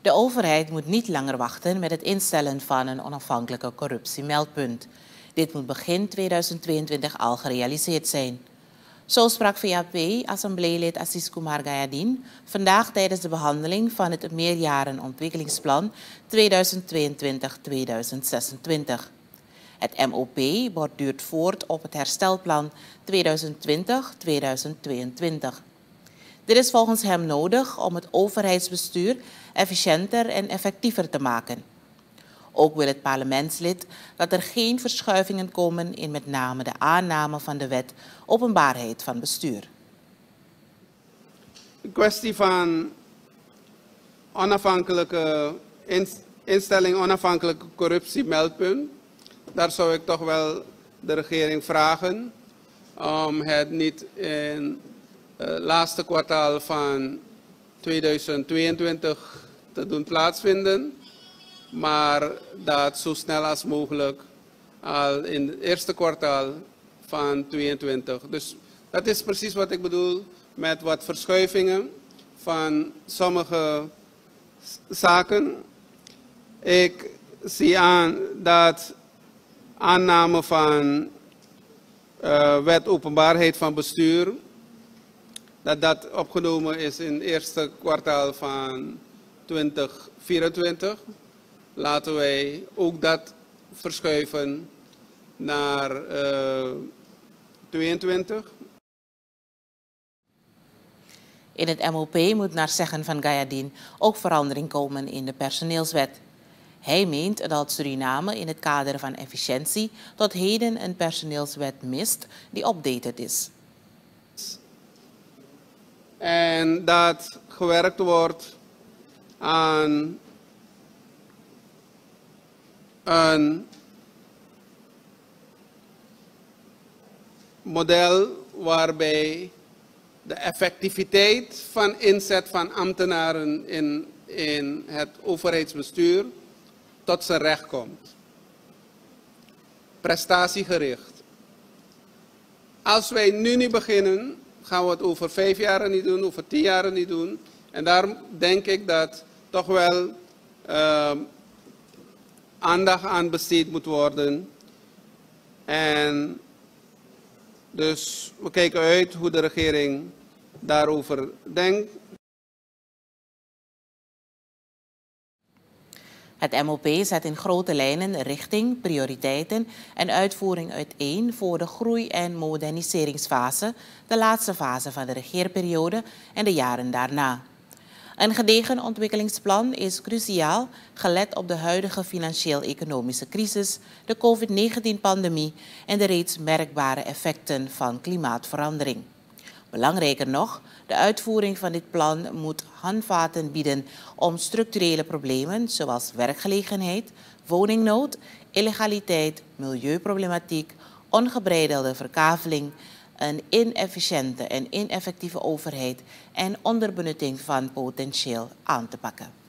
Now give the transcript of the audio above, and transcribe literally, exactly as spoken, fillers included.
De overheid moet niet langer wachten met het instellen van een onafhankelijke corruptiemeldpunt. Dit moet begin tweeduizend tweeëntwintig al gerealiseerd zijn. Zo sprak V A P-assembleelid Assis Kumar Gayadin vandaag tijdens de behandeling van het meerjarenontwikkelingsplan tweeduizend tweeëntwintig tot tweeduizend zesentwintig. Het M O P borduurt voort op het herstelplan tweeduizend twintig tot tweeduizend tweeëntwintig. Dit is volgens hem nodig om het overheidsbestuur efficiënter en effectiever te maken. Ook wil het parlementslid dat er geen verschuivingen komen in met name de aanname van de wet openbaarheid van bestuur. De kwestie van onafhankelijke instelling, onafhankelijke corruptiemeldpunt, daar zou ik toch wel de regering vragen om het niet in het laatste kwartaal van tweeduizend tweeëntwintig te doen plaatsvinden, maar dat zo snel als mogelijk al in het eerste kwartaal van tweeëntwintig. Dus dat is precies wat ik bedoel met wat verschuivingen van sommige zaken. Ik zie aan dat aanname van uh, wet openbaarheid van bestuur, dat dat opgenomen is in het eerste kwartaal van tweeduizend vierentwintig. Laten wij ook dat verschuiven naar uh, tweeëntwintig. In het M O P moet naar zeggen van Gayadin ook verandering komen in de personeelswet. Hij meent dat Suriname in het kader van efficiëntie tot heden een personeelswet mist die updated is. En dat gewerkt wordt aan een model waarbij de effectiviteit van inzet van ambtenaren in, in het overheidsbestuur tot zijn recht komt. Prestatiegericht. Als wij nu niet beginnen, gaan we het over vijf jaar niet doen, over tien jaar niet doen. En daarom denk ik dat toch wel uh, aandacht aan besteed moet worden. En dus we kijken uit hoe de regering daarover denkt. Het M O P zet in grote lijnen richting, prioriteiten en uitvoering uiteen voor de groei- en moderniseringsfase, de laatste fase van de regeerperiode en de jaren daarna. Een gedegen ontwikkelingsplan is cruciaal, gelet op de huidige financieel-economische crisis, de COVID negentien-pandemie en de reeds merkbare effecten van klimaatverandering. Belangrijker nog, de uitvoering van dit plan moet handvaten bieden om structurele problemen zoals werkgelegenheid, woningnood, illegaliteit, milieuproblematiek, ongebreidelde verkaveling, een inefficiënte en ineffectieve overheid en onderbenutting van potentieel aan te pakken.